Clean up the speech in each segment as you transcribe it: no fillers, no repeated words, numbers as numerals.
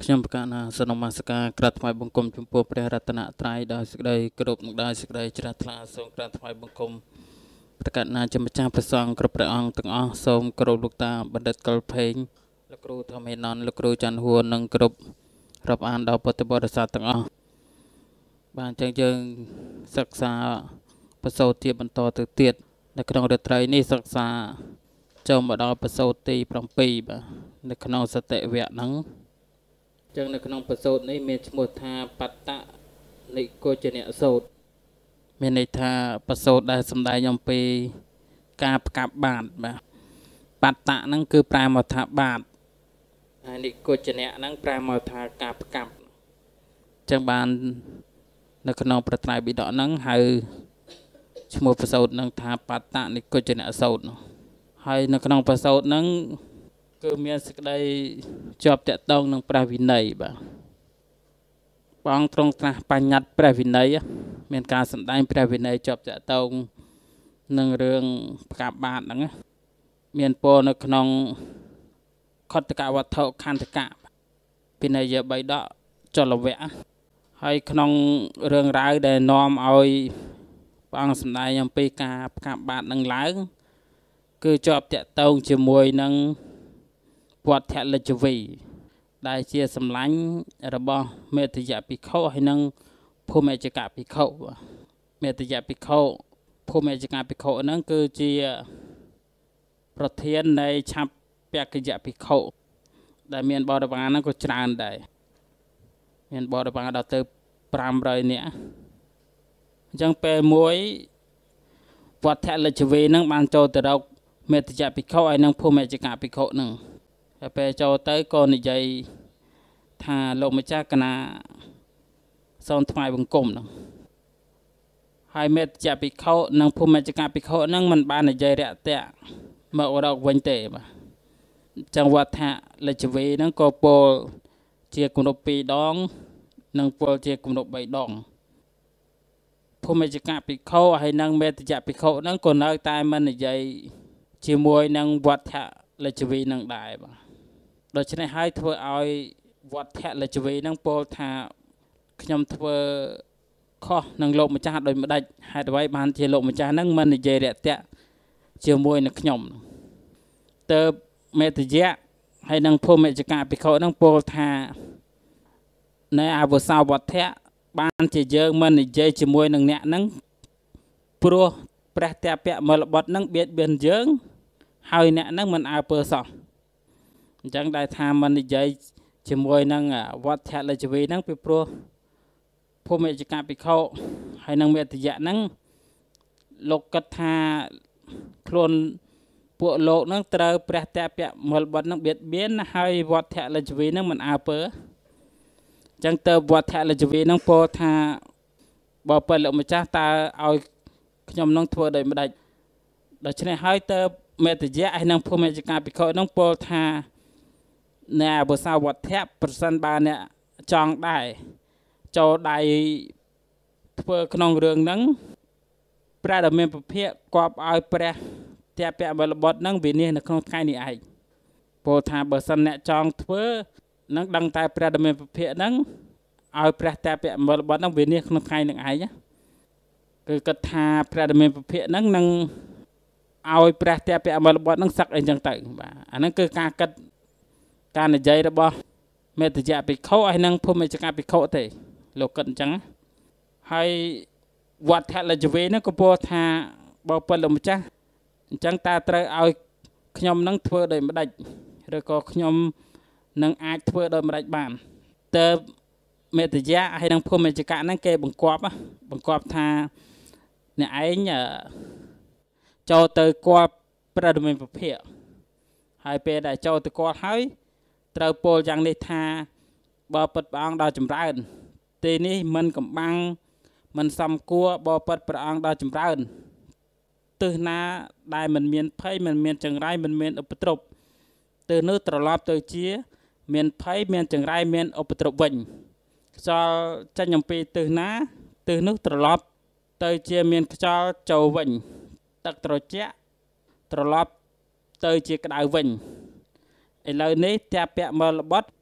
ខ្ញុំប្រកាសណាសនមស្ការក្រាបថ្វាយបង្គំចំពោះព្រះរតនត្រ័យដោយសេចក្តីគោរពនិងដោយសេចក្តីជ្រះថ្លាសូមក្រាបថ្វាយបង្គំប្រកាសណាជាម្ចាស់ព្រះសង្ឃគ្រប់ព្រះអង្គទាំងអស់សូមគោរពលោកតាបណ្ឌិតកុលភេងលោកគ្រូធម្មហេណនលោកគ្រូច័ន្ទហួរនិងគ្រប់រាប់អានដល់ពុទ្ធបរិស័ទទាំងអស់បានអញ្ចឹងយើងសិក្សាប្រសូតជាបន្តទៅទៀតនៅក្នុងរាត្រីនេះសិក្សាចូលមកដល់ប្រសូតទី7បាទនៅក្នុងសតិវៈហ្នឹងចឹងនៅក្នុងប្រសូតនេះមានឈ្មោះថាបត្តនិកុជនៈសូត្រមានន័យថាប្រសូតដែលសំដែងអំពីការផ្កាប់បាតបាទបត្តហ្នឹងគឺប្រែមកថាបាតហើយនិកុជនៈហ្នឹងប្រែមកថាការផ្កាប់ចឹងបាននៅក្នុងប្រត្រៃបិដកហ្នឹងហៅឈ្មោះប្រសូតហ្នឹងថាបត្តនិកុជនៈសូត្រហើយនៅក្នុងប្រសូតហ្នឹងគឺមានសេចក្តីជាប់តាក់ទងនឹងព្រះវិន័យបាទព្រះអង្គទ្រង់ត្រាស់បញ្ញត្តិព្រះវិន័យមានការសម្ដែងព្រះវិន័យជាប់តាក់ទងនឹងរឿងផ្កាប់បាតហ្នឹងមានពោលនៅក្នុងខត្តកវត្ថុខន្តកៈពិន័យបៃដកចលវៈហើយក្នុងរឿងរ៉ាវដែលនាំឲ្យព្រះអង្គសម្ដែងអំពីការផ្កាប់បាតនឹងឡើងគឺជាប់តាក់ទងជាមួយនឹងវត្ថលិច្ចវីដែលជាសម្លាញ់របស់មេតយៈភិក្ខុហើយនិងភូមិចកភិក្ខុមេតយៈភិក្ខុភូមិចកភិក្ខុហ្នឹងគឺជាប្រធាននៃឆាប់បកយៈភិក្ខុដែលមានបរិវារហ្នឹងក៏ច្រើនដែរមានបរិវារដល់ទៅ500នាក់អញ្ចឹងពេលមួយវត្ថលិច្ចវីហ្នឹងបានចូលទៅរកមេតយៈភិក្ខុហើយនិងភូមិចកភិក្ខុហ្នឹងហើយពេលចូលទៅក៏និយាយថាលោកម្ចាស់កណាសូមថ្វាយបង្គំហ្នឹងហើយមេតយៈភិក្ខុនិងភូមិចកភិក្ខុហ្នឹងមិនបាននិយាយរាក់ទាក់មករកវិញទេបាទអញ្ចឹងវត្ថលិច្ចវីហ្នឹងក៏ពោលជាគម្រប់2ដងនិងពោលជាគម្រប់3ដងភូមិចកភិក្ខុហើយនិងមេតយៈភិក្ខុហ្នឹងក៏នៅតែមិននិយាយជាមួយនឹងវត្ថលិច្ចវីនឹងដែរបាទដូច្នេះហើយធ្វើឲ្យវត្ថលិច្ចវីនឹងពោលថាខ្ញុំធ្វើខុសនឹងលោកម្ចាស់ដោយម្ដេចហេតុអ្វីបានជាលោកម្ចាស់នឹងមិននិយាយរាក់ទាក់ជាមួយនឹងខ្ញុំទៅមេតយៈហើយនិងភូមិចកភិក្ខុនឹងពោលថានៅអវសាវត្ថៈបានជាយើងមិននិយាយជាមួយនឹងអ្នកនឹងព្រោះព្រះតពៈមលបុត្រនឹងបៀតបៀនយើងហើយអ្នកនឹងមិនអើពើសោះអញ្ចឹងដែលថាមិននិយាយជាមួយនឹងវត្ថលិច្ចវីហ្នឹងពីព្រោះភូមិចកភិក្ខុហើយនឹងមេតយៈហ្នឹងលោកគិតថាខ្លួនពួកលោកហ្នឹងត្រូវព្រះតពៈមលបុត្រហ្នឹងបៀតបៀនហើយវត្ថលិច្ចវីហ្នឹងមិនអើពើអញ្ចឹងទៅវត្ថលិច្ចវីហ្នឹងពោលថាបើពេលលោកម្ចាស់តើឲ្យខ្ញុំនឹងធ្វើដូចម្ដេចដូច្នេះហើយទៅមេតយៈហើយនឹងភូមិចកភិក្ខុនឹងពោលថាអ្នកអវសាវត្ថៈប្រសិនបើអ្នកចង់ដែរចូលដៃធ្វើក្នុងរឿងហ្នឹងព្រះដ៏មានពភៈគប់ឲ្យព្រះតពៈមលបុត្រហ្នឹងវិនិច្ឆ័យនៅក្នុងថ្ងៃនេះឯងពោលថាបើសិនអ្នកចង់ធ្វើនឹងដឹងតែព្រះដ៏មានពភៈហ្នឹងឲ្យព្រះតពៈមលបុត្រហ្នឹងវិនិច្ឆ័យក្នុងថ្ងៃនឹងឯងគឺគិតថាព្រះដ៏មានពភៈហ្នឹងនឹងឲ្យព្រះតពៈមលបុត្រនឹងសឹកអីចឹងទៅបាទអាហ្នឹងគឺការគិតការនិយាយរបស់មេតយៈភិក្ខុហើយនឹងភូមិចកភិក្ខុទេលោកគិតអញ្ចឹងហើយវត្ថលិច្ចវីហ្នឹងក៏ពោលថាបើពិតលោកម្ចាស់អញ្ចឹងតើត្រូវឲ្យខ្ញុំនឹងធ្វើដូចម្ដេចឬក៏ខ្ញុំនឹងអាចធ្វើដូចម្ដេចបានតើមេតយៈហើយនឹងភូមិចកហ្នឹងគេបង្គាប់ថាអ្នកឯងចូលទៅគាល់ព្រះដ៏មានពភៈហើយពេលដែលចូលទៅគាល់ហើយត្រូវពោលយ៉ាងនេះថាបើពិតព្រះអង្គដល់ចម្រើនទីនេះមិនកំបាំងមិនសំគួរបើពិតព្រះអង្គដល់ចម្រើនទិសណាដែលមិនមានភ័យមិនមានចង្រៃមិនមានឧបទ្រពទិសនោះត្រឡប់ទៅជាមានភ័យមានចង្រៃមានឧបទ្រពវិញខ្យល់ចេញអំពីទិសណាទិសនោះត្រឡប់ទៅជាមានខ្យល់ចូលវិញទឹកត្រជាក់ត្រឡប់ទៅជាក្តៅវិញឥឡូវនេះតពៈមលបុត្រ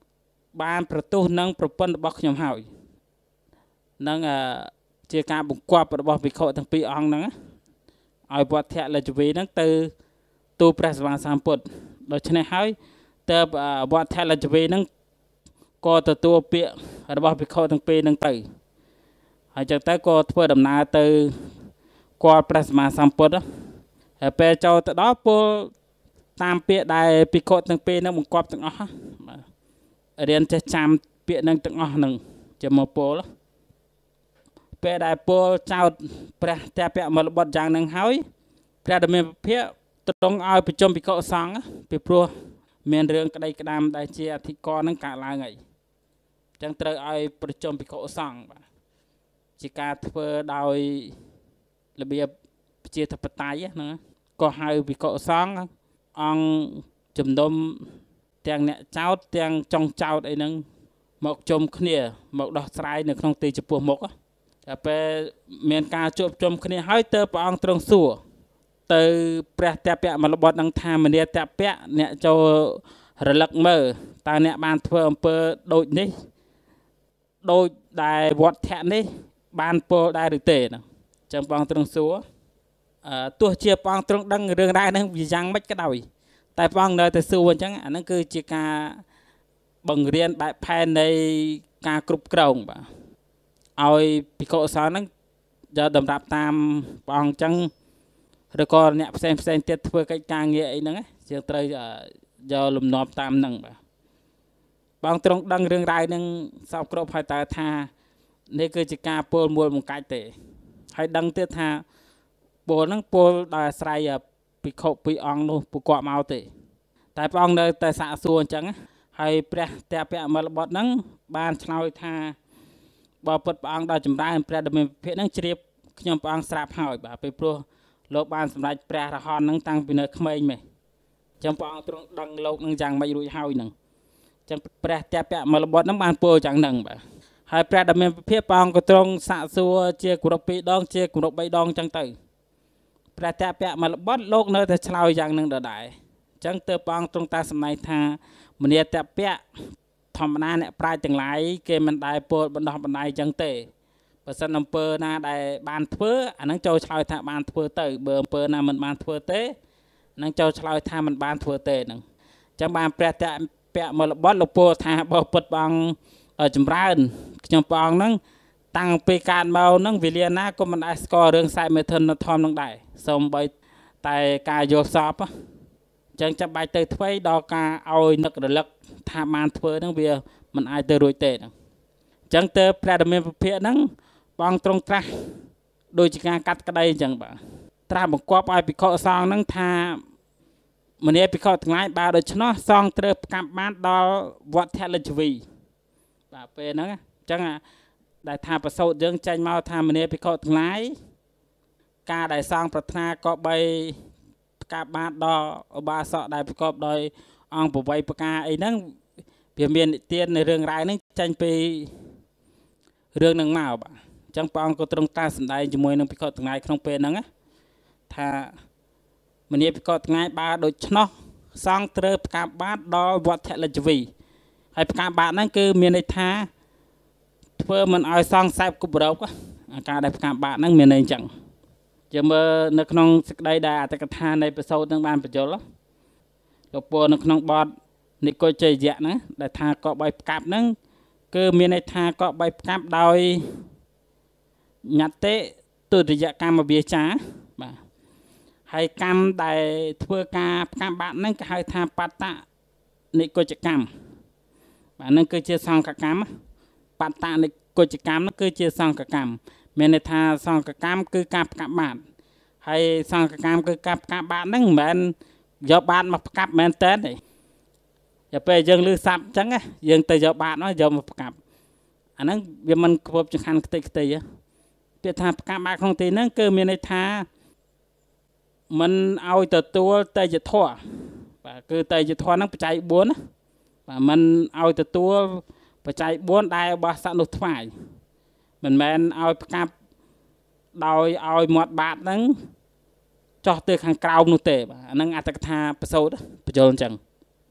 ban pertuh nang perponរបស់ខ្ញុំហើយនឹងជាការបង្គាប់របស់ភិក្ខុទាំងពីរអង្គហ្នឹងឲ្យវត្តលជ្ជវីហ្នឹងទៅទូព្រះសម្មាសម្ពុទ្ធដូច្នេះហើយតើវត្តលជ្ជវីហ្នឹងក៏ទទួលពាក្យរបស់ភិក្ខុទាំងពីរហ្នឹងទៅហើយចឹងទៅក៏ធ្វើដំណើរទៅគាល់ព្រះសម្មាសម្ពុទ្ធហើយពេលចូលទៅដល់ពលតាមពាក្យដែលភិក្ខុទាំងពីរហ្នឹងបង្គាប់ទាំងអស់បាទរៀនចេះចាំពាក្យហ្នឹងទាំងអស់ហ្នឹងជាមកពលពេលដែលពលចោតព្រះតពមលបុត្រយ៉ាងហ្នឹងហើយព្រះដមេភិក្ខទ្រង់ឲ្យប្រជុំភិក្ខុសង្ឃពីព្រោះមានរឿងក្តីក្តាមដែលជាអធិការហ្នឹងកើតឡើងហើយអញ្ចឹងត្រូវឲ្យប្រជុំភិក្ខុសង្ឃបាទជាការធ្វើដោយរបៀបប្រជាធិបតេយ្យហ្នឹងក៏ហៅភិក្ខុសង្ឃអង្គជំនុំទាំងអ្នកចោតទាំងចុងចោតអីហ្នឹងមកជុំគ្នាមកដោះស្រាយនៅក្នុងទីចំពោះមុខតែពេលមានការជួបជុំគ្នាហើយទើបព្រះអង្គទ្រង់សួរទៅព្រះតពមលបុត្រនឹងថាមនីតពៈអ្នកចូលរលឹកមើលតើអ្នកបានធ្វើអំពើដូចនេះដូចដែលវត្តៈនេះបានពលដែរឬទេហ្នឹងអញ្ចឹងព្រះអង្គទ្រង់សួរទោះជាព្រះអង្គទ្រង់ដឹងរឿងរ៉ាវហ្នឹងវាយ៉ាងម៉េចក៏ដោយតែព្រះអង្គនៅតែសួរអញ្ចឹងអាហ្នឹងគឺជាការបង្រៀនបែបផែននៃការគ្រប់គ្រងបាទឲ្យភិក្ខុសង្ឃហ្នឹងយកតម្រាប់តាមព្រះអង្គអញ្ចឹងឬក៏អ្នកផ្សេងទៀតធ្វើកិច្ចការងារអីហ្នឹងជាងត្រូវយកលំនាំតាមហ្នឹងបាទព្រះអង្គទ្រង់ដឹងរឿងរ៉ាវហ្នឹងសពគ្រប់ហើយតើថានេះគឺជាការពោលមួយបង្កាច់ទេហើយដឹងទៀតថាពោលហ្នឹងពោលដោយអាស្រ័យភិក្ខុពីរអង្គនោះពួកគាត់មកទេតែព្រះអង្គនៅតែសាកសួរអញ្ចឹងហើយព្រះតពមលបុត្រហ្នឹងបានឆ្លើយថាបើពុតព្រះអង្គដល់ចម្រើនព្រះដមេភិក្ខហ្នឹងជ្រាបខ្ញុំព្រះអង្គស្រាប់ហើយបាទពេលព្រោះលោកបានសម្រេចព្រះរហន្តហ្នឹងតាំងពីនៅក្មេងម៉េះអញ្ចឹងព្រះអង្គទ្រង់ដឹងលោកហ្នឹងយ៉ាងម៉េចរួចហើយហ្នឹងអញ្ចឹងព្រះតពមលបុត្រហ្នឹងបានពោលយ៉ាងហ្នឹងបាទហើយព្រះដមេភិក្ខព្រះអង្គក៏ទ្រង់សាកសួរជាគោរព2ដងជាគោរព3ដងអញ្ចឹងទៅព្រះតពមលបុត្រលោកនៅតែឆ្លើយយ៉ាងហ្នឹងដដែលអញ្ចឹងទើបព្រះអង្គទ្រង់តាសម្ដែងថាមនីតពៈធម្មតាអ្នកប្រាជ្ញទាំងឡាយគេមិនដែលពោលបណ្ដោះបណ្ដាយអញ្ចឹងទេបើសិនអំពើណាដែលបានធ្វើអាហ្នឹងចូលឆ្លើយថាបានធ្វើទៅបើអំពើណាមិនបានធ្វើទេហ្នឹងចូលឆ្លើយថាមិនបានធ្វើទេហ្នឹងអញ្ចឹងបានព្រះតពមលបុត្រលោកពោលថាបើពុតព្រះអង្គចម្រើនខ្ញុំព្រះអង្គហ្នឹងតាំងពីកើតមកហ្នឹងវេលាណាក៏មិនដែលស្គាល់រឿងខ្សែមេធនធម្មហ្នឹងដែរសូម្បីតែការយល់សពអញ្ចឹងចាំបាច់ទៅធ្វើដល់ការឲ្យនឹករលឹកថាបានធ្វើហ្នឹងវាមិនអាចទៅរួចទេហ្នឹងអញ្ចឹងទៅព្រះដមេភិក្ខហ្នឹងបងទ្រង់ត្រាស់ដូចជាការកាត់ក្តីអញ្ចឹងបាទត្រាស់បង្គាប់ឲ្យភិក្ខុសង្ឃហ្នឹងថាមនីភិក្ខុទាំងឡាយបើដូច្នោះសង្ឃត្រូវផ្កាប់បានដល់វត្តលជ្ជវីបាទពេលហ្នឹងអញ្ចឹងដែលថាប្រសូតយើងចេញមកថាមនីភិក្ខុទាំងឡាយការដែលសង្ឃប្រាថ្នាក៏បីផ្កាប់បានដល់ឧបាសកដែលប្រកបដោយអង្គប្រវ័យប្រការអីហ្នឹងវាមាននិទានในរឿងរ៉ាវហ្នឹងចេញពីរឿងហ្នឹងមកបាទអញ្ចឹងព្រះអង្គក៏ទ្រង់តាសម្ដែងជាមួយនឹងភិក្ខុទាំងឡាយក្នុងពេលហ្នឹងថាមនីភិក្ខុទាំងឡាយបើដូច្នោះសង្ឃត្រូវផ្កាប់បានដល់វត្តលជ្ជវីហើយផ្កាប់បានហ្នឹងគឺមានន័យថាធ្វើមិនឲ្យសង្ឃសែបគប់រោគអាការដែលផ្កាប់បានហ្នឹងមានន័យអញ្ចឹងយើងមើលនៅក្នុងសេចក្តីដែលអត្តកថានៃប្រសូតនឹងបានបញ្យល់លោកពោលនៅក្នុងបទនិកុជយៈហ្នឹងដែលថាក៏បីផ្កាប់ហ្នឹងគឺមានន័យថាក៏បីផ្កាប់ដោយញត្តិទុតិយកម្មវាចាបាទហើយកម្មដែលធ្វើការផ្កាប់បាក់ហ្នឹងគេហៅថាបត្តនិកុជកម្មបាទហ្នឹងគឺជាសង្ឃកម្មបត្តនិកុជកម្មហ្នឹងគឺជាសង្ឃកម្មមានន័យថាសង្ឃកម្មគឺការផ្កាប់បាតហើយសង្ឃកម្មគឺការផ្កាប់បាតហ្នឹងមិនមែនយកបាតមកផ្កាប់មែនតើទេតែពេលយើងលឺសាប់អញ្ចឹងយើងទៅយកបាតមកយកមកផ្កាប់អាហ្នឹងវាមិនគប់ចង្ហាន់ខ្ទេចខ្ទីពាក្យថាផ្កាប់បាតក្នុងទីហ្នឹងគឺមានន័យថាមិនឲ្យទទួលតេយ្យធម៌បាទគឺតេយ្យធម៌ហ្នឹងបច្ច័យ4ណាបាទមិនឲ្យទទួលបច្ច័យ4ដែលរបស់សត្វនោះថ្វាយមិនមែនឲ្យផ្កាប់ដោយឲ្យមាត់បាតហ្នឹងចោះទៅខាងក្រោមនោះទេបាទអាហ្នឹងអត្តកថាប្រសូតបញ្យល់អញ្ចឹង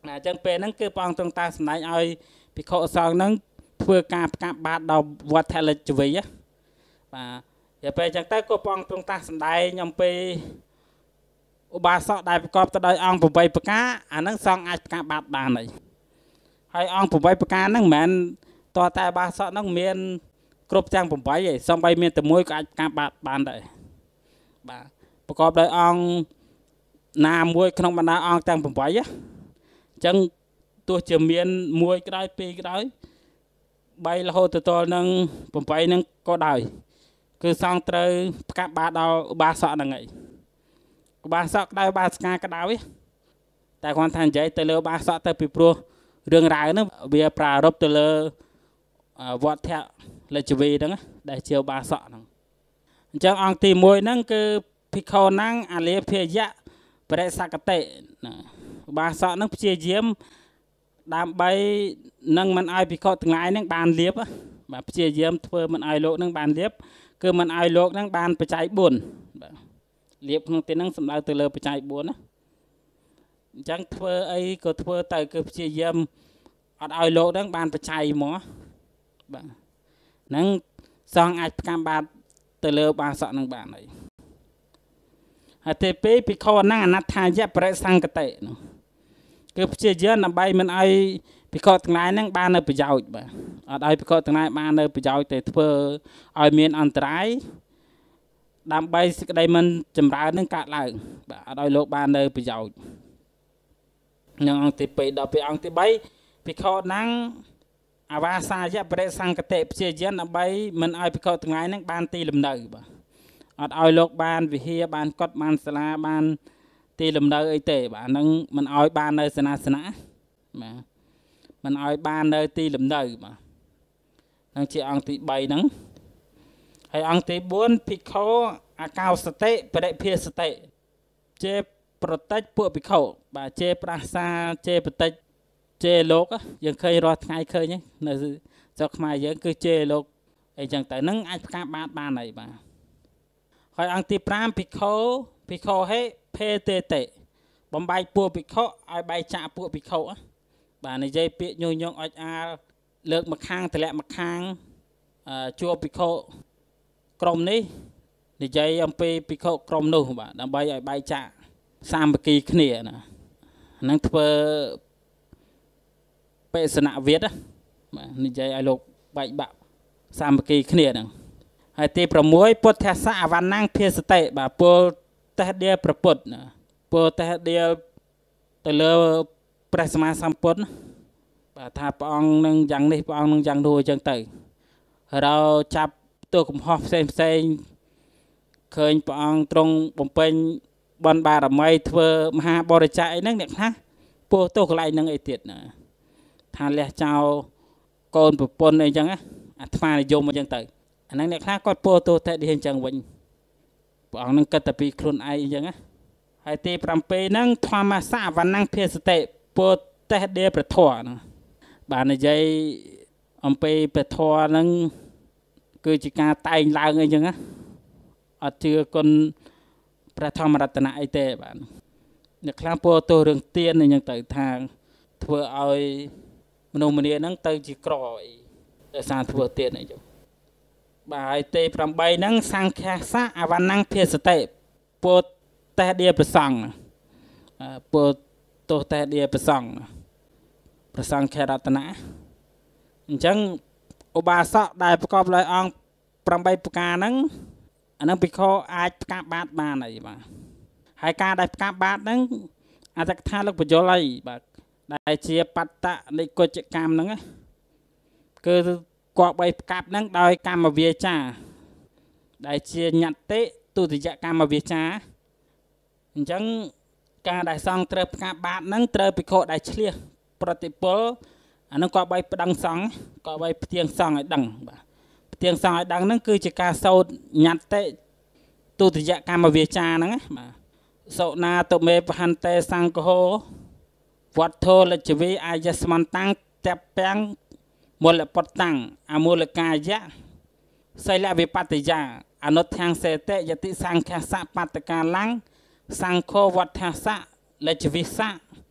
ចឹងពេលហ្នឹងគឺព្រះអង្គទ្រង់តាសម្ដែងឲ្យភិក្ខុសង្ឃហ្នឹងធ្វើការប្រកាសបាតដល់វត្តលិចវីបាទពេលចឹងទៅក៏ព្រះអង្គទ្រង់តាសម្ដែងអំពីឧបាសកដែលប្រកបទៅដោយអង្គ8ប្រការអាហ្នឹងសង្ឃអាចប្រកាសបាតបានហើយអង្គ8ប្រការហ្នឹងមិនមែនតើតែឧបាសកហ្នឹងមានគ្រប់ទាំង8ទេសំបីមានតែមួយក៏អាចប្រកាសបាតបានដែរបាទប្រកបដោយអង្គណាមួយក្នុងបណ្ដាអង្គទាំង8អញ្ចឹងទោះជាមាន1ក្តៅ2ក្តៅ3រហូតដល់នឹង8ហ្នឹងក៏ដោយគឺសង្ឃត្រូវប្រកាសបាតដល់ឧបាសកហ្នឹងឯងឧបាសកក្តៅឧបាសិកាក្តៅតែគាត់ថានិយាយទៅលើឧបាសកទៅពីព្រោះរឿងរ៉ាវហ្នឹងវាប្រារព្ធទៅលើវត្តលិចវីហ្នឹងដែលជាឧបាសកហ្នឹងអញ្ចឹងអង្គទី1ហ្នឹងគឺភិក្ខុណាំងអាលាភិយៈបរិសកតិឧបាសកហ្នឹងព្យាយាមដើម្បីនឹងមិនឲ្យភិក្ខុទាំងឡាយហ្នឹងបានលៀបបាទព្យាយាមធ្វើមិនឲ្យលោកហ្នឹងបានលៀបគឺមិនឲ្យលោកហ្នឹងបានបច្ច័យ4បាទលៀបក្នុងទីហ្នឹងសំដៅទៅលើបច្ច័យ4ណាអញ្ចឹងធ្វើអីក៏ធ្វើទៅគឺព្យាយាមអត់ឲ្យលោកហ្នឹងបានបច្ច័យមកបាទហ្នឹងសង្ឃអាចប្រកាន់បាតទៅលើឧបាសកហ្នឹងបានហើយហើយទី2ភិក្ខុហ្នឹងអនត្ថាយៈបរិសង្កតិនោះគឺព្យាយាមដើម្បីមិនឲ្យភិក្ខុទាំងឡាយហ្នឹងបាននៅប្រយោជន៍បាទអត់ឲ្យភិក្ខុទាំងឡាយបាននៅប្រយោជន៍តែធ្វើឲ្យមានអន្តរាយដើម្បីសេចក្តីមិនចម្រើននឹងកើតឡើងបាទអត់ឲ្យលោកបាននៅប្រយោជន៍នឹងអង្គទី2ដល់ពេលអង្គទី3ភិក្ខុហ្នឹងអវាសាយៈបរិសង្កតិព្យាយាមដើម្បីមិនឲ្យភិក្ខុទាំងឡាយហ្នឹងបានទីលំនៅបាទអត់ឲ្យលោកបានវិហារបានកុដិបានសាលាបានទីលំនៅអីទេបាទហ្នឹងមិនឲ្យបាននៅសេនាសនៈបាទមិនឲ្យបាននៅទីលំនៅបាទហ្នឹងជាអង្គទី3ហ្នឹងហើយអង្គទី4ភិក្ខុអកោសតិបរិភាសតិជេប្រតិចពួកភិក្ខុបាទជេប្រាសាជេប្រតិចជេលោកយើងឃើញរាល់ថ្ងៃឃើញនៅស្រុកខ្មែរយើងគឺជេលោកអីចឹងទៅហ្នឹងអាចប្រកាសបានហើយបាទហើយអង្គទី5ភិក្ខុហេភេតេតិបំបែកពួកភិក្ខុឲ្យបែកចាក់ពួកភិក្ខុបាទនិយាយពាក្យញុះញង់អុចអាលលើកមកខាងតម្លាក់មកខាងជួបភិក្ខុក្រុមនេះនិយាយអំពីភិក្ខុក្រុមនោះបាទដើម្បីឲ្យបែកចាក់សាមគ្គីគ្នាណាហ្នឹងធ្វើបេសនវិទ្យាបាទនិយាយឲ្យលោកបែកបាក់សាមគ្គីគ្នាហ្នឹងហើយទី6ពុទ្ធសៈអវណ្ណងភាសតិបាទពលតេះដៀប្រពុតពលតេះដៀទៅលើព្រះសម្មាសម្ពុទ្ធបាទថាព្រះអង្គនឹងយ៉ាងនេះព្រះអង្គនឹងយ៉ាងនោះអញ្ចឹងទៅរោចាប់ទោសកំហុសផ្សេងឃើញព្រះអង្គទ្រង់បំពេញបន់បារមីធ្វើមហាបរិច្ចាគអីហ្នឹងអ្នកខ្លះពោលទោសកន្លែងហ្នឹងអីទៀតណាថាលះចោលកូនប្រពន្ធអីចឹងអាត្មានិយមអញ្ចឹងទៅអាហ្នឹងអ្នកខ្លះគាត់ពោលទោសតែឌីអញ្ចឹងវិញព្រះអង្គនឹងគិតតែពីខ្លួនឯងអញ្ចឹងណាហើយទី7ហ្នឹងធម្មសៈវណ្ណងភាសតិពោលតេះដេប្រធរហ្នឹងបាទនិយាយអំពីព្រះធម៌ហ្នឹងគឺជាការតែងឡើងអីចឹងណាអត់ជឿគុណព្រះធម្មរតនៈអីទេបាទអ្នកខ្លះពោលទោសរឿងទៀនអីចឹងទៅថាធ្វើឲ្យមនុស្សម្នាហ្នឹងទៅជាក្រអីដោយសារធ្វើទៀនអីចឹងបាទហើយទី8ហ្នឹងសង្ឃាសៈអវណ្ណងភាសតិពោលតេះដៀប្រសង្ឃពោលទោសតេះដៀប្រសង្ឃប្រសង្ឃរតនៈអញ្ចឹងឧបាសកដែលប្រកបដោយអង្គ8ប្រការហ្នឹងអាហ្នឹងភិក្ខុអាចប្រកាសបាតបានហើយបាទហើយការដែលប្រកាសបាតហ្នឹងអត្តកថាលោកបញ្យលហើយបាទដែលជាបត្តនិកុចកម្មហ្នឹងគឺគប្បីប្រកាសហ្នឹងដោយកម្មវាចាដែលជាញត្តិទុតិយកម្មវាចាអញ្ចឹងការដែលសង្ឃត្រូវប្រកាសបាតហ្នឹងត្រូវភិក្ខុដែលឆ្លៀសប្រតិពលអាហ្នឹងក៏បីប្តឹងសង្ឃក៏បីផ្ទៀងសង្ឃឲ្យដឹងបាទផ្ទៀងសង្ឃឲ្យដឹងហ្នឹងគឺជាការសោតញត្តិទុតិយកម្មវាចាហ្នឹងបាទសុណាតុមេបហន្តេសង្ឃោវត្ថុលិចវីអាយស្មន្តាំងតពាំងមូលពតតាំងអមូលកាយៈសីលវិបត្តិយាអនុធាំងសេតយតិសង្ឃសៈបត្តកាលੰសង្ឃោវត្ថសៈលិចវិសៈប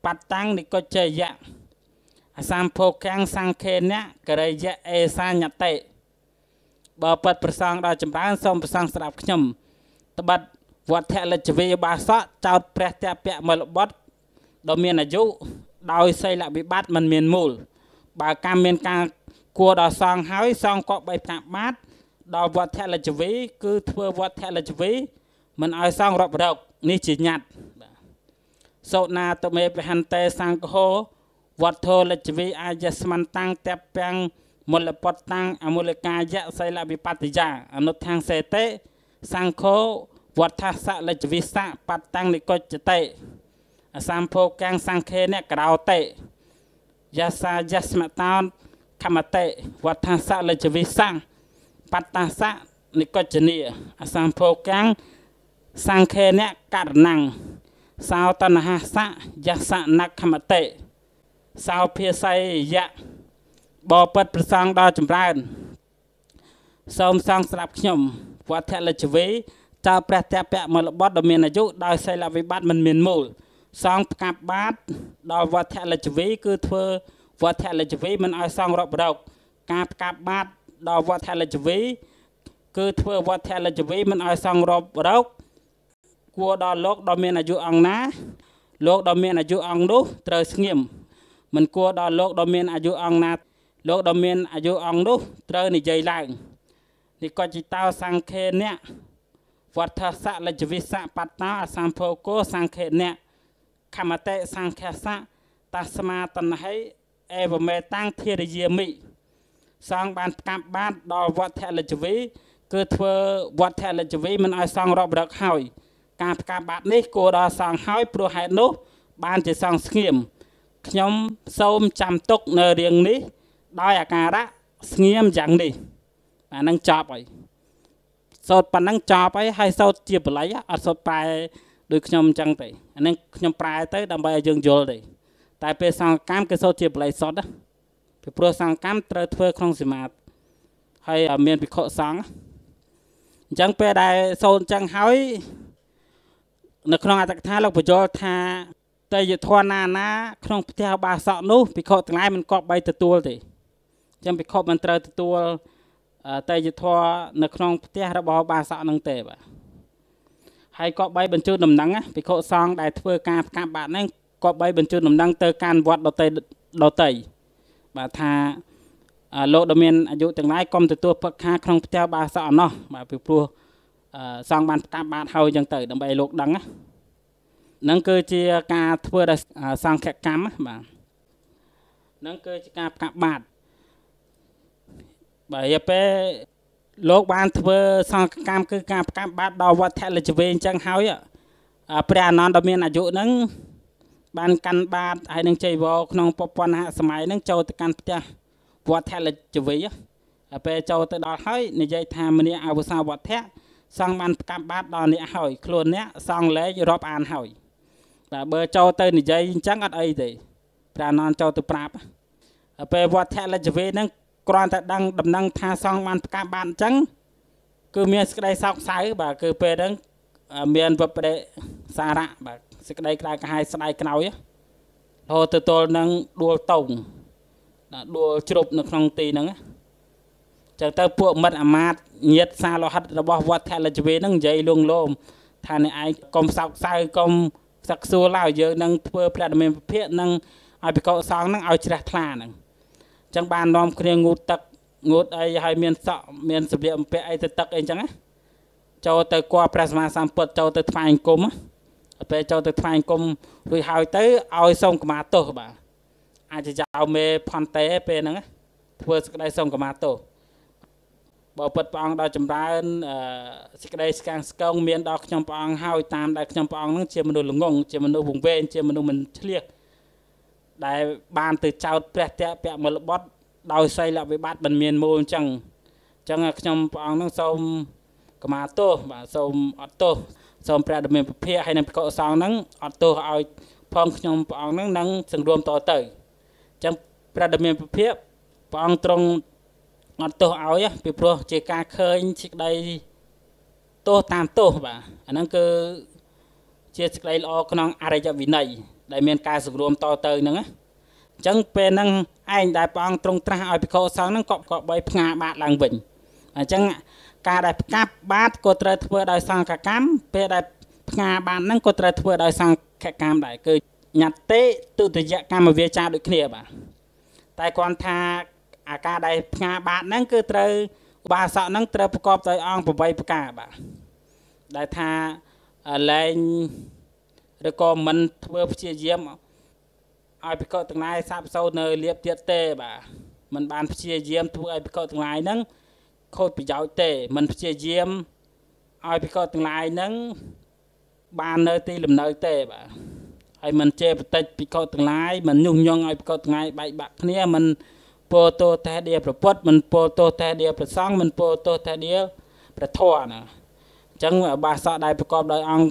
ปัตตังนิโกเจยะอาสามโพกังสังเคนะกระยะเอสาญเตบ่เปิดประสองดาวจำรานส่งประสองสลับขยมตบัดวัดแทลจวีบาสะเจ้าแปรแตะเปะมลบดดมีนอายุดาวไซละบิบัตมันเมียนมูลบาการเมียนการกลัวดาวซองหายซองเกาะใบกาบมัดดาววัดแทลจวีคือเพื่อวัดแทลจวีมันเอาซองรบดอกนี่จีนัดโซนาตเมปหันเตสังโฆวัดโทลจวีอาจสมันตังเตปเปียงมลปตังอมุลกายะไซละบิปัติยาอนุทางเสเตสังโฆวัดทัศลจวิสะปัตตังนิโกจเตสามโพกังสังเคเนี่ยกราวเตยาสายัสมตานขมเตวัดทัศลจวิสังปัตตัสะนิโกจเนียสามโพกังสังเคเนี่ยการนังสาวตันหาสะยัสนักขมเตสาวเพียไซยะบ่อเปิดประสองดาวจำรานสมสองสลับขยมวัดแทลจวีเจ้าแปรแตะเปะมลบดมีนอายุดาวไซลาวิบัตมันเมียนมูลสองกับบาทดาววัดแทลจวีคือเธอวัดแทลจวีมันเอาสองรบดอกกับบาทดาววัดแทลจวีคือเธอวัดแทลจวีมันเอาสองรบดอกกลัวดาวโลกดาวมีนอายุอังนะโลกดาวมีนอายุอังดูเตอร์สเงียมมันกลัวดาวโลกดาวมีนอายุอังนะโลกดาวมีนอายุอังดูเตอร์นิจัยล่างนี่ก็จิตเอาสังเคเนี่ยวัฏสะลจวิสะปัตตาสัมโพโกสังเขเนี่ยขมเตสังเขสะตัสมาตันให้เอวเมตังเทียเยมิสองบานกับบานดอวัฏลจวิคือเธอวัฏลจวิมันเอาสองรอบรักหอยการกับบานนี้กูดอสองหอยปลัวให้นุบานจะสองเสียมขยมส้มจำตกเนเรียงนี้ได้อาการะเสียมอย่างนี้นั่งจับไปสดปันนั่งจอไปให้สดเจียบไหลอัดสดปลายโดยขยมจังไปอันนั้นขยมปลายเต้ดำใบยังโยลเลยแต่เป็นสังกามก็สดเจียบไหลสดนะเป็นโปรสังกามเตอร์เทอร์คลองสิมาให้เมียนไปเคาะสังจังไปได้โซนจังหายในคลองอัตถาเราไปโยลทาแต่ยุทธนานะคลองพิธีบาสนู้ไปเคาะตั้งหลายมันเกาะใบตัวเลยจังไปเคาะมันเตอร์ตัวแต่ยุทธในคลองเตี้ยระบอบาสนังเตบให้เกาะใบบรรจุน้ำหนังไปโคซองได้เพื่อการบาดนั่งเกาะใบบรรจุน้ำหนังเตอการวัดเราเตยบาทาโลดเมียนอายุจังไรกรมตัวเพื่อค้าคลองเตี้ยบาสเนาะบาไปปลัวซองบานการบาดเฮาจังเตยดำใบโลกดังนั่นคือจีการเพื่อสร้างแขกกรรมบานั่นคือจีการบาดbởi vậy lúc ban thưa sang cam cứ cam bắt đầu vật thể là chỉ về chẳng hỏi à bây non đầu miền là dụ nâng ban căn ba hay nâng chơi vào nông popon hạ sải nâng châu từ căn tia vật thể là chỉ về à bây châu từ đó hỏi này dây tham mình à vừa sao vật thể sang ban cam bắt đầu này hỏi luôn nhé sang lấy rộp an hỏi và bờ châu từ này dây chẳng ở đây thì bây non châu từ prap à bây vật thể là chỉ về nângกรอนแต่ดังดำนังทาซองมันการบานจังคือเมียสกได้ซอกสายแบบคือเปดังเมียนแบบเดสาระแบบสกได้กลายกระหายสไลด์กนาวโหตัวนังดัวตงดัวจุบในคลองตีนังจากเตอพวกมัดอามาดเงียดซาโลหัดระบบวัดแทลจเวนังใจลงโลมทานในไอกรมซอกสายกรมสักซัวเล่าเยอะนังเพื่อแปลดเมียนเพี้ยนังเอาไปเกาะซองนังเอาจิระทลานังจังบานน้อมเครียงงูตักงูไอให้เมียนสะเมียนสเบียมเปะไอตักเองจังนะเจ้าตะกัวประสมาสามเปิดเจ้าตะทายกลมเปะเจ้าตะทายกลมโดยหายเตอเอาส่งกมาโตบ่าอาจจะเอาเมพันเตเปนังเพื่อสกได้ส่งกมาโตบ่เปิดปองดาวจำรานสกได้สกังสกังเมียนดอกขยมปองหายตามได้ขยมปองนั่งเชื่อมนุษย์หลงเชื่อมนุษย์วงเวนเชื่อมนุษย์มันเฉลี่ยได้บานtừเจ้าแปะแตะแปะมลบดดาวไซละวิบัติบันเมียนมูลจังขยมปองนั่งส้มกมาโตบ่าส้มออโต้ส้มแปะดำเนินเพียให้นำเกาะซองนั่งออโต้เอาพองขยมปองนั่งสังรวมต่อเตยจังแปะดำเนินเพียปองตรงออโต้เอาเนี่ยไปโปรเจกาเคยชิกได้โตตามโตบ่าอันนั้นคือเจสไกลออกน้องอะไรจะวินัยដែលមានការសង្រួមតទៅហ្នឹងអញ្ចឹងពេលហ្នឹងឯងដែលព្រះអង្គទ្រង់ត្រាស់ឲ្យភិក្ខុសង្ឃហ្នឹងក៏បីផ្ងាបាតឡើងវិញអញ្ចឹងការដែលផ្កាប់បាតក៏ត្រូវធ្វើដោយសង្ឃកម្មពេលដែលផ្ងាបាតហ្នឹងក៏ត្រូវធ្វើដោយសង្ឃកម្មដែរគឺញត្តេទុតិយកម្មវាចាដូចគ្នាបាទតែគ្រាន់ថាអាការដែលផ្ងាបាតហ្នឹងគឺត្រូវឧបាសកហ្នឹងត្រូវប្រកបដោយអង្គ8ប្រការបាទដែលថាលែងឬក៏មិនធ្វើព្យាយាមឲ្យភិក្ខុទាំងឡាយសាបសូន្យនៅលៀបទៀតទេបាទมันបានព្យាយាមធ្វើឲ្យភិក្ខុទាំងឡាយហ្នឹងខូចប្រយោជន៍ទេมันព្យាយាមឲ្យភិក្ខុទាំងឡាយហ្នឹងបាននៅទីលំនៅទេបាទហើយมันជេរបតិចភិក្ខុទាំងឡាយมันញុះញង់ឲ្យភិក្ខុទាំងឡាយបែកបាក់គ្នាมันពោលទោសតែដៀប្រពុតมันពោលទោសតែដៀប្រសង្ឃมันពោលទោសតែដៀព្រះធម៌ណាអញ្ចឹងបាសកដែលប្រកបដោយអង្គ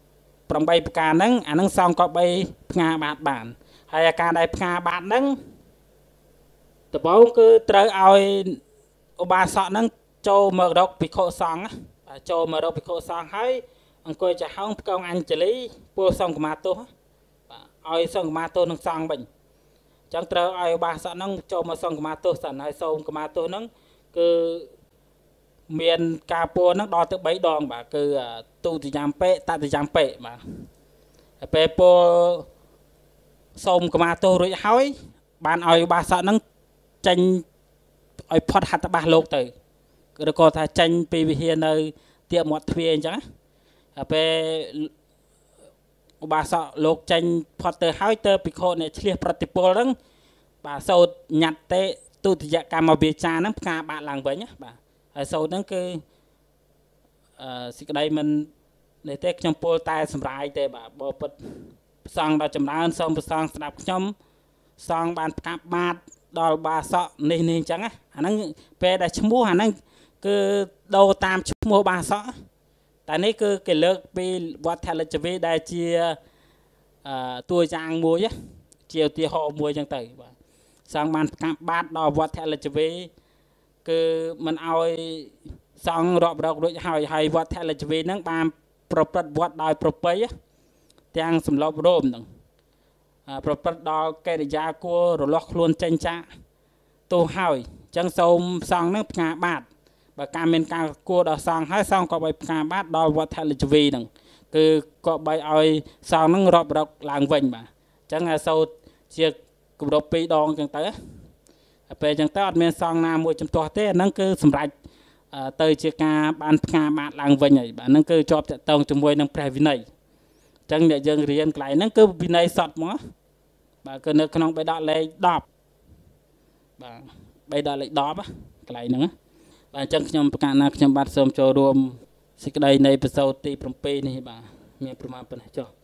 8ប្រការហ្នឹងអាហ្នឹងសង្ឃក៏3ផ្ងាបាតបានហើយអាការដែលផ្ងាបាតហ្នឹងដំបូងគឺត្រូវឲ្យឧបាសកហ្នឹងចូលមករកភិក្ខុសង្ឃបាទចូលមករកភិក្ខុសង្ឃហើយអង្គុយចាហោងផ្កងអញ្ជលីពោលសង្ឃមាទោសបាទឲ្យសង្ឃមាទោសនឹងសង្ឃវិញអញ្ចឹងត្រូវឲ្យឧបាសកហ្នឹងចូលមកសង្ឃមាទោសសិនហើយសូមមាទោសហ្នឹងគឺមានការពោលហ្នឹងដល់ទៅ3ដងបាទគឺទុតិយំពេតតិយំពេបាទហើយពេលពោលសូមមាទោសរួចហើយបានឲ្យឧបាសកហ្នឹងចេញឲ្យផុតហត្ថបាសលោកទៅឬក៏ថាចេញពីវិហារនៅទាមាត់ទ្វារអញ្ចឹងហើយពេលឧបាសកលោកចេញផុតទៅហើយទៅភិក្ខុអ្នកឆ្លៀសប្រតិពលហ្នឹងបាទសូត្រញត្តេទុតិយកម្មវាចាហ្នឹងផ្កាបាក់ឡើងវិញបាទហើយសូត្រហ្នឹងគឺសេចក្តីមិននេះទេខ្ញុំពោលតែសម្រាយទេបាទបើពិតសង្ឃដល់ចម្រើនសូមប្រសងស្ដាប់ខ្ញុំសង្ឃបានផ្កាប់បាតដល់បាសកនេះអញ្ចឹងអាហ្នឹងពេលដែលឈ្មោះអាហ្នឹងគឺដូរតាមឈ្មោះបាសកតែនេះគឺគេលើកពីវត្តលិចវីដែលជាតួយ៉ាងមួយជាឧទាហរណ៍មួយអញ្ចឹងទៅបាទសង្ឃបានផ្កាប់បាតដល់វត្តលិចវីគឺមិនឲ្យសង្ឃរាប់រករួចហើយវត្តលិចវីហ្នឹងបានប្រព្រឹត្តវត្តដោយប្រពៃទាំងសម្លប់រោមហ្នឹងប្រព្រឹត្តដល់កិរិយាគួររលាស់ខ្លួនចេញចាក់ទោសហើយអញ្ចឹងសូមសង្ឃហ្នឹងផ្កាបាតបើការមានការគួរដល់សង្ឃហើយសង្ឃក៏បីផ្កាបាតដល់វត្តលិចវីហ្នឹងគឺក៏បីឲ្យសង្ឃហ្នឹងរាប់រកឡើងវិញបាទអញ្ចឹងសូត្រជាគម្រប់2ដងអញ្ចឹងទៅហើយពេលអញ្ចឹងទៅអត់មានសង្ឃណាមួយចំទាស់ទេអាហ្នឹងគឺសម្រាប់ទៅជាការបានផ្កាបាតឡើងវិញហើយបាទហ្នឹងគឺជាប់តកតងជាមួយនឹងព្រះវិន័យអញ្ចឹងអ្នកយើងរៀនកន្លែងហ្នឹងគឺវិន័យសតមកបាទគឺនៅក្នុងបេដកលេខ10បាទបេដកលេខ10កន្លែងហ្នឹងបាទអញ្ចឹងខ្ញុំប្រកាសណាខ្ញុំបាទសូមចូលរួមសេចក្តីនៃប្រសូតទី7នេះបាទមានប្រមាណប៉ុណ្ណេះចុះ